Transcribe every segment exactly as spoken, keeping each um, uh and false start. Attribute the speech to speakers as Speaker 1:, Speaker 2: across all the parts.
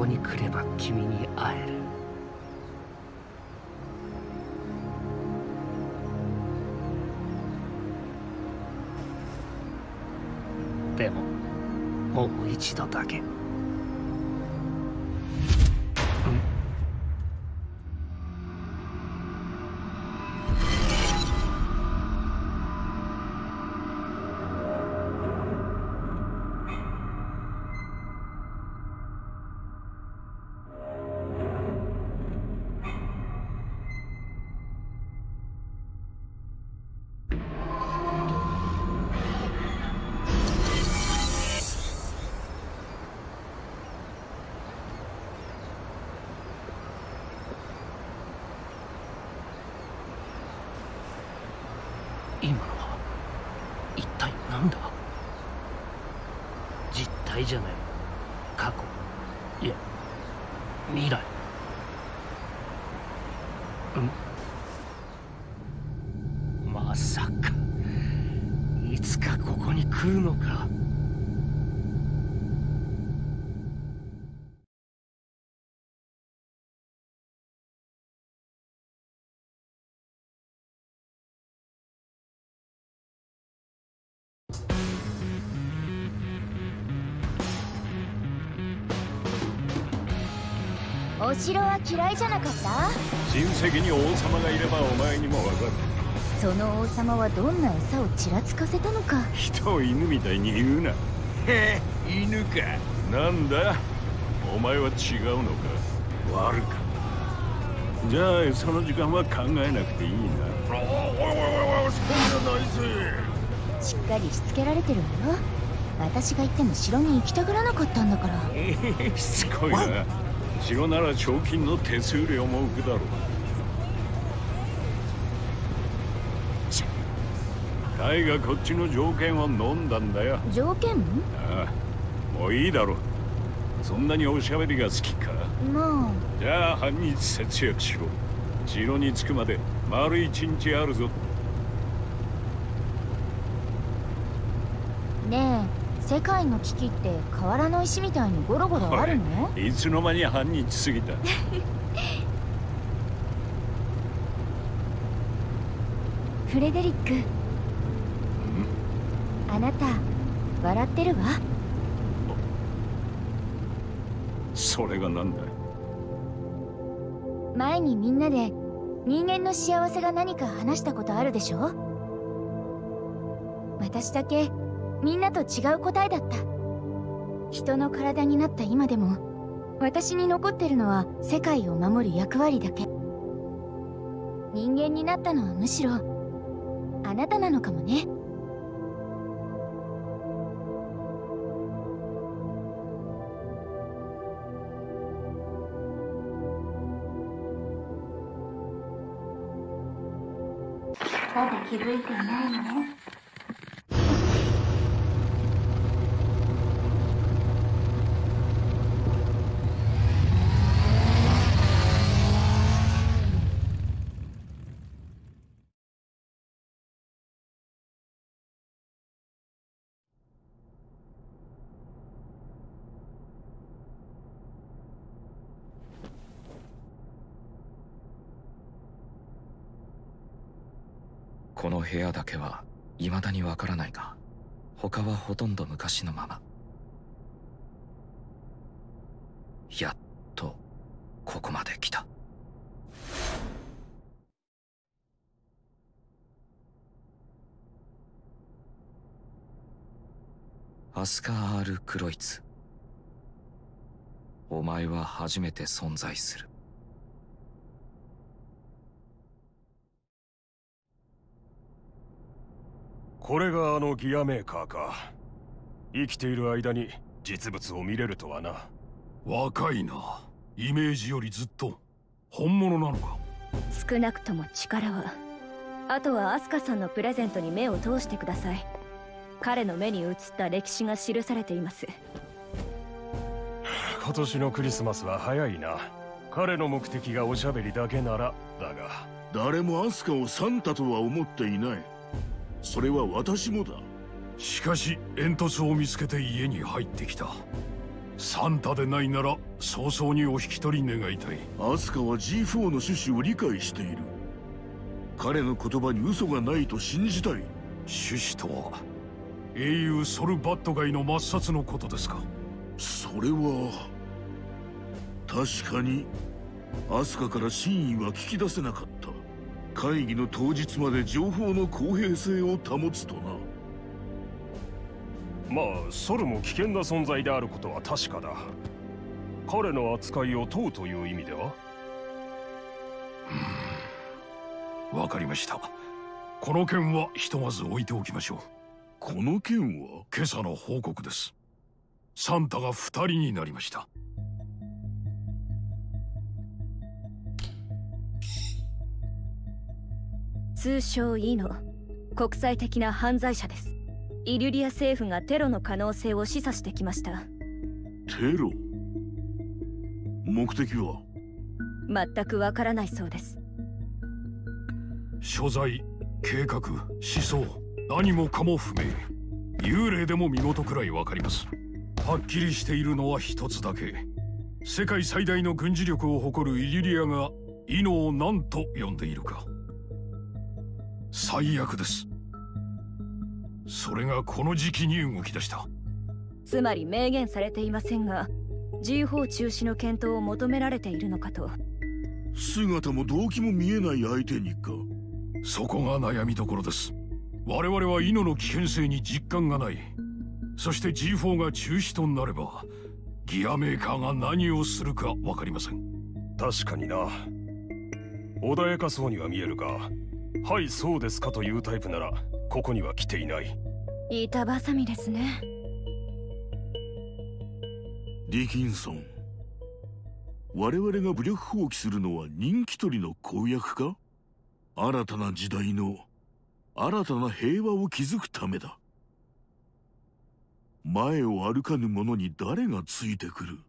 Speaker 1: こに来れば君に会える。でももう一度だけ。今のは一体何だ？実体じゃない、過去、いや未来。ん？まさかいつかここに来るのか。
Speaker 2: お城は嫌いじゃなかった？
Speaker 3: 親戚に王様がいればお前にもわかる。
Speaker 2: その王様はどんな餌をちらつかせたのか。
Speaker 3: 人を犬みたいに言うな。へえ、犬か。なんだお前は違うのか。悪か。じゃあその時間は考えなくていいな。おいおいおいおい、そうじゃないぜ。
Speaker 2: しっかりしつけられてるわよ。私が言っても城に行きたがらなかったんだから。
Speaker 3: ええ、しつこいな。城なら賞金の手数料も浮くだろう。タイがこっちの条件を飲んだんだよ。
Speaker 2: 条件？
Speaker 3: ああ、もういいだろう。そんなにおしゃべりが好きか。
Speaker 2: まあ
Speaker 3: じゃあ半日節約しろ。城に着くまで丸一日あるぞ。
Speaker 2: ねえ、世界の危機って河原の石みたいにゴロゴロあるの？
Speaker 3: いつの間に半日過ぎた。
Speaker 2: フレデリック、あなた笑ってるわ。
Speaker 3: それがなんだ。
Speaker 2: 前にみんなで人間の幸せが何か話したことあるでしょ？私だけみんなと違う答えだった。人の体になった今でも私に残ってるのは世界を守る役割だけ。人間になったのはむしろあなたなのかもね。まだ気づいていないのね。
Speaker 4: この部屋だけは未だにわからないが、他はほとんど昔のまま。やっとここまで来た。アスカー・アール・クロイツ、お前は初めて存在する。
Speaker 5: これがあのギアメーカーか。生きている間に実物を見れるとはな。
Speaker 6: 若いな。イメージよりずっと本物なのか。
Speaker 7: 少なくとも力は。あとはアスカさんのプレゼントに目を通してください。彼の目に映った歴史が記されています。
Speaker 5: 今年のクリスマスは早いな。彼の目的がおしゃべりだけならだが。
Speaker 6: 誰もアスカをサンタとは思っていない。それは私もだ。しかし煙突を見つけて家に入ってきた。 サンタでないなら早々にお引き取り願いたい。
Speaker 8: アスカは ジーフォー の趣旨を理解している。彼の言葉に嘘がないと信じたい。
Speaker 6: 趣旨とは英雄ソルバット街の抹殺のことですか？
Speaker 8: それは確かにアスカから真意は聞き出せなかった。会議の当日まで情報の公平性を保つとな。
Speaker 5: まあソルも危険な存在であることは確かだ。彼の扱いを問うという意味では。
Speaker 6: わかりました。この件はひとまず置いておきましょう。
Speaker 8: この件は
Speaker 6: 今朝の報告です。サンタがふたりになりました。
Speaker 7: 通称イノ、国際的な犯罪者です。イリュリア政府がテロの可能性を示唆してきました。
Speaker 8: テロ？目的は？
Speaker 7: 全くわからないそうです。
Speaker 6: 所在、計画、思想、何もかも不明。幽霊でも身元くらいわかります。はっきりしているのは一つだけ。世界最大の軍事力を誇るイリュリアがイノを何と呼んでいるか。最悪です。それがこの時期に動き出した。
Speaker 7: つまり明言されていませんが ジーフォー 中止の検討を求められているのかと。
Speaker 8: 姿も動機も見えない相手にか。
Speaker 6: そこが悩みどころです。我々はイノの危険性に実感がない。そして ジーフォー が中止となればギアメーカーが何をするか分かりません。
Speaker 5: 確かにな。穏やかそうには見えるが、はいそうですかというタイプならここには来ていない。
Speaker 7: 板挟みですね。
Speaker 8: ディキンソン、我々が武力放棄するのは人気取りの公約か？新たな時代の新たな平和を築くためだ。前を歩かぬ者に誰がついてくる？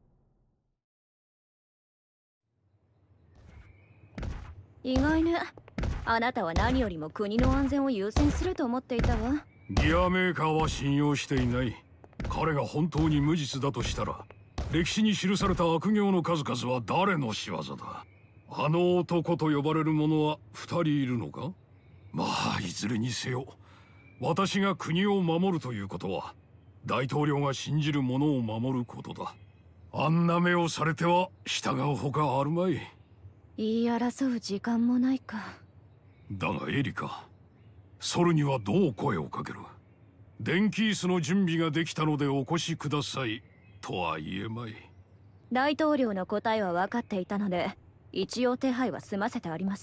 Speaker 7: 意外ね。あなたは何よりも国の安全を優先すると思っていたわ。
Speaker 6: ギアメーカーは信用していない。彼が本当に無実だとしたら歴史に記された悪行の数々は誰の仕業だ？あの男と呼ばれる者は二人いるのか？まあいずれにせよ私が国を守るということは大統領が信じる者を守ることだ。あんな目をされては従うほかあるまい。
Speaker 7: 言い争う時間もないか。
Speaker 6: だがエリカ、ソルにはどう声をかける？電気椅子の準備ができたのでお越しくださいとは言えまい。
Speaker 7: 大統領の答えは分かっていたので一応手配は済ませてあります。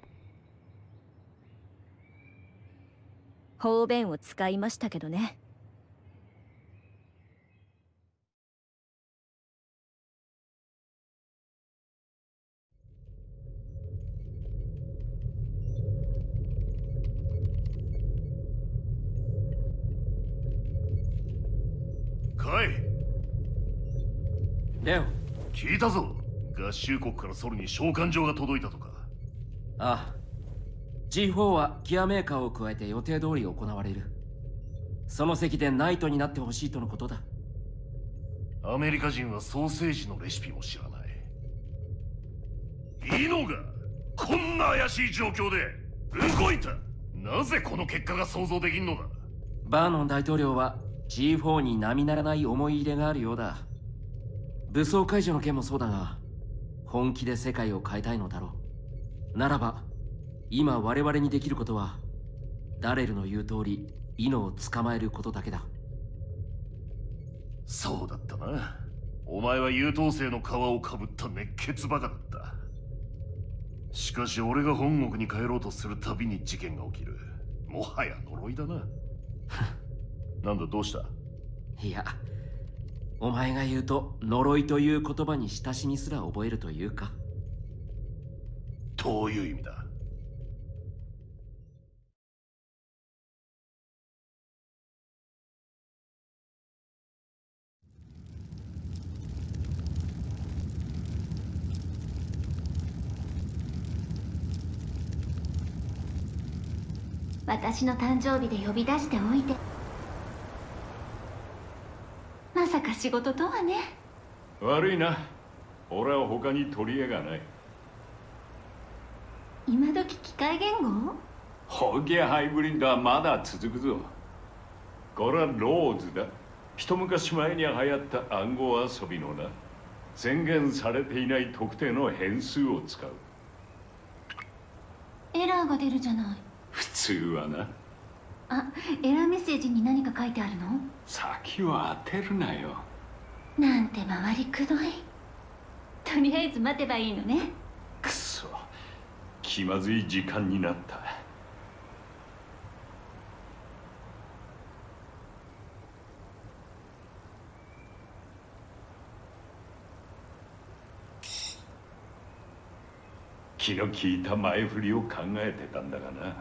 Speaker 7: 方便を使いましたけどね。
Speaker 5: カイ、
Speaker 9: レオ、
Speaker 5: 聞いたぞ。合衆国からソルに召喚状が届いたとか。
Speaker 9: ああ、 ジーフォー はギアメーカーを加えて予定通り行われる。その席でナイトになってほしいとのことだ。
Speaker 5: アメリカ人はソーセージのレシピも知らない。イノがこんな怪しい状況で動いた。なぜこの結果が想像できんのだ？
Speaker 9: バーノン大統領は ジーフォー に並ならない思い入れがあるようだ。武装解除の件もそうだが、本気で世界を変えたいのだろう。ならば今我々にできることはダレルの言う通りイノを捕まえることだけだ。
Speaker 5: そうだったな。お前は優等生の皮をかぶった熱血バカだった。しかし俺が本国に帰ろうとするたびに事件が起きる。もはや呪いだな。なんだ、どうした？
Speaker 9: いや、お前が言うと呪いという言葉に親しみすら覚えるというか。
Speaker 5: どういう意味だ？
Speaker 2: 私の誕生日で呼び出しておいて。まさ
Speaker 10: さか仕事とはね。
Speaker 3: 悪いな、俺は他に取り柄がない。
Speaker 10: 今時機械言語？
Speaker 3: ホゲハイブリッドはまだ続くぞ。これはローズだ。一昔前に流行った暗号遊びのな、宣言されていない特定の変数を使う。
Speaker 10: エラーが出るじゃない。
Speaker 3: 普通はな。
Speaker 10: あ、エラーメッセージに何か書いてあるの？
Speaker 3: 先は当てるなよ。
Speaker 10: なんて回りくどい。とりあえず待てばいいのね。
Speaker 3: くそ、気まずい時間になった。気の利いた前振りを考えてたんだがな。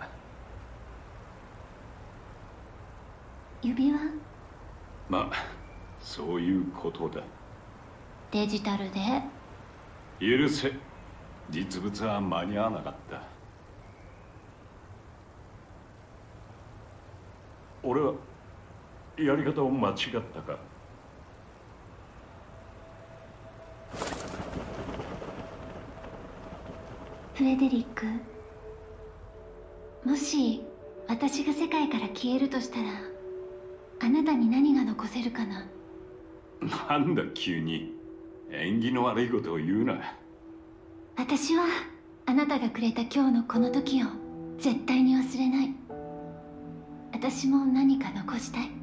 Speaker 10: 指輪？
Speaker 3: まあそういうことだ。
Speaker 10: デジタルで？
Speaker 3: 許せ、実物は間に合わなかった。俺はやり方を間違ったか？
Speaker 10: フレデリック、もし私が世界から消えるとしたら、あなたに何が残せるかな？
Speaker 3: なんだ急に縁起の悪いことを言うな。
Speaker 10: 私はあなたがくれた今日のこの時を絶対に忘れない。私も何か残したい。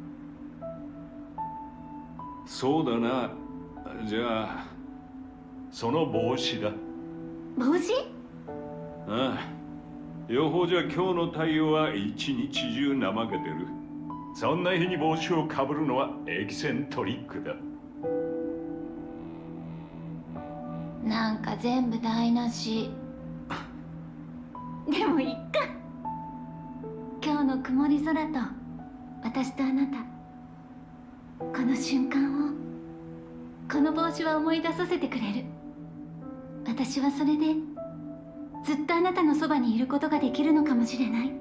Speaker 3: そうだな。じゃあその帽子だ。
Speaker 10: 帽子？
Speaker 3: ああ、予報じゃ今日の太陽は一日中怠けてる。そんな日に帽子をかぶるのはエキセントリックだ。
Speaker 10: なんか全部台無し。でもいっか。今日の曇り空と私とあなた、この瞬間を、この帽子は思い出させてくれる。私はそれでずっとあなたのそばにいることができるのかもしれない。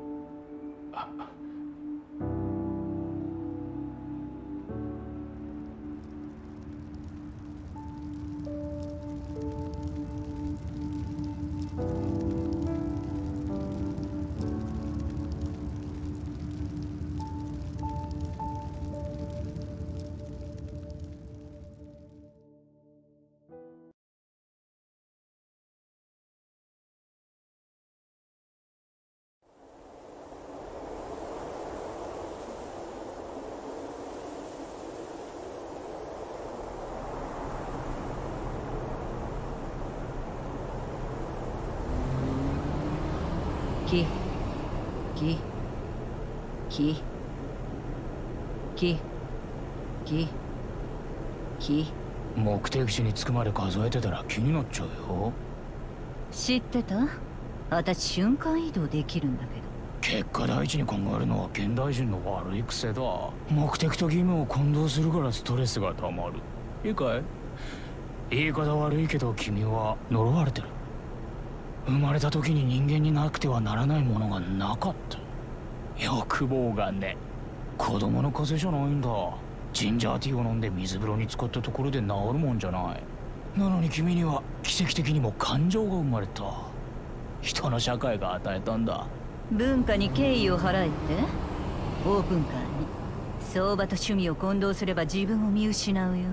Speaker 11: きききききき
Speaker 1: 目的地に着くまで数えてたら気になっちゃうよ。
Speaker 11: 知ってた？私瞬間移動できるんだけど。
Speaker 1: 結果第一に考えるのは現代人の悪い癖だ。目的と義務を混同するからストレスがたまる。いいかい？言い方悪いけど君は呪われてる。生まれた時に人間になくてはならないものがなかった。欲望がね、子供の風邪じゃないんだ。ジンジャーティーを飲んで水風呂に浸かったところで治るもんじゃない。なのに君には奇跡的にも感情が生まれた。人の社会が与えたんだ。
Speaker 11: 文化に敬意を払えって？オープンカーに相場と趣味を混同すれば自分を見失うよ。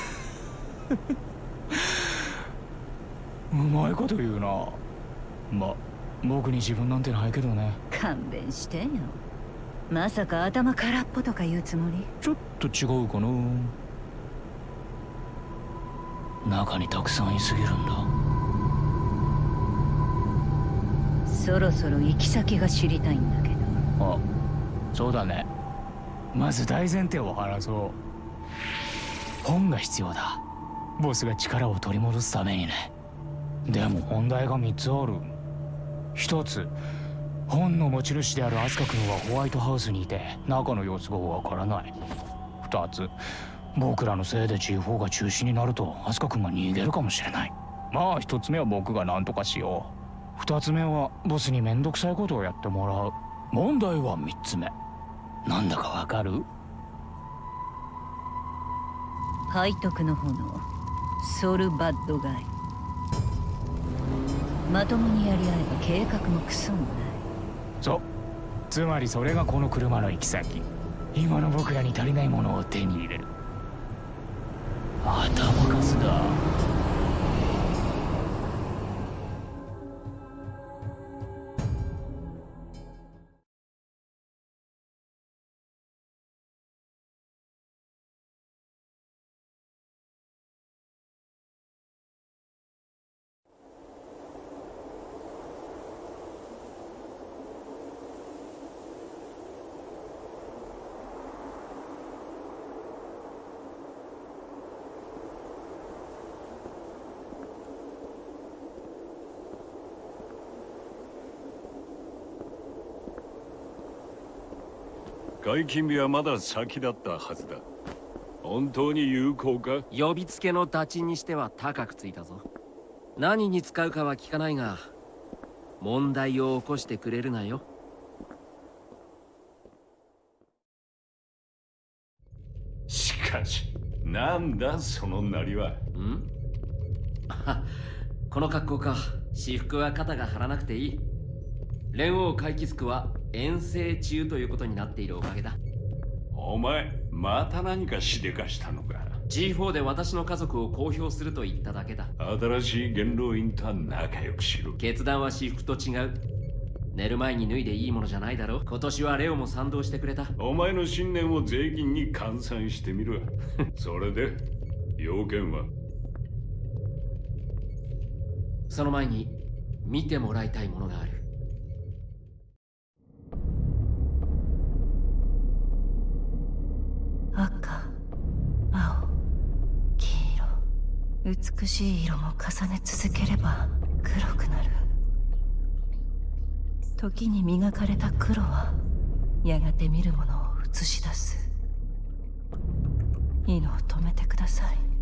Speaker 1: うまいこと言うな。ま、僕に自分なんてないけどね。
Speaker 11: 勘弁してよ。まさか頭空っぽとか言うつもり？
Speaker 1: ちょっと違うかな。中にたくさんいすぎるんだ。
Speaker 11: そろそろ行き先が知りたいんだけど。
Speaker 1: あ、そうだね。まず大前提を話そう。本が必要だ。ボスが力を取り戻すためにね。でも問題がみっつある。一つ、本の持ち主であるアスカ君はホワイトハウスにいて中の様子がわからない。二つ、僕らのせいで ジーフォー が中止になるとアスカ君が逃げるかもしれない。まあ一つ目は僕が何とかしよう。二つ目はボスにめんどくさいことをやってもらう。問題は三つ目。なんだかわかる？
Speaker 11: 背徳の炎ソルバッドガイ。まともにやり合えば計画もクソもない。
Speaker 1: そう、つまりそれがこの車の行き先。今の僕らに足りないものを手に入れる。頭数だ。
Speaker 3: 解禁日はまだ先だったはずだ。本当に有効か？
Speaker 9: 呼びつけの打賃にしては高くついたぞ。何に使うかは聞かないが、問題を起こしてくれるなよ。
Speaker 3: しかし、なんだそのなりは。
Speaker 9: ん？この格好か。私服は肩が張らなくていい。連王回帰スは遠征中ということになっているおかげだ。
Speaker 3: お前また何かしでかしたのか？
Speaker 9: ジーフォー で私の家族を公表すると言っただけだ。
Speaker 3: 新しい元老院とは仲良くしろ。
Speaker 9: 決断は私服と違う。寝る前に脱いでいいものじゃないだろ。今年はレオも賛同してくれた。
Speaker 3: お前の信念を税金に換算してみろ。それで要件は？
Speaker 9: その前に見てもらいたいものがある。
Speaker 11: 赤、青、黄色、美しい色も重ね続ければ黒くなる。時に磨かれた黒はやがて見るものを映し出す。いいのを止めてください。